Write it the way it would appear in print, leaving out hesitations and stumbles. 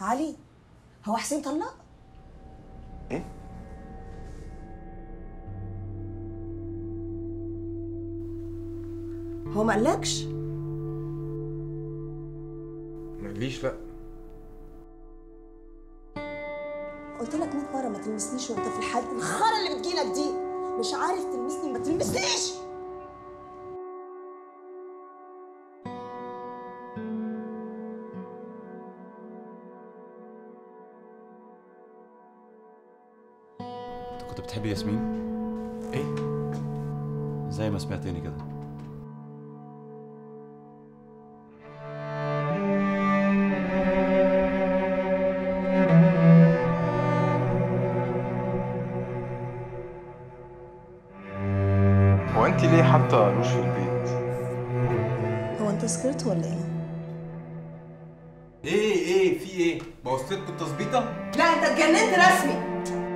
علي، هو حسين طلق؟ ايه؟ هو ما قالكش؟ ماليش لا. قلت لك 100 مره ما تلمسنيش وانت في الحال الخرا اللي بتجيلك دي. مش عارف تلمسني ما تلمسنيش. انت كنت بتحبي ياسمين؟ ايه؟ زي ما سمعتني كده. هو انت ليه حاطه روش في البيت؟ هو انت سكرت ولا ايه؟ ايه في ايه؟ بوظت لكم التظبيطه؟ لا انت اتجننت رسمي.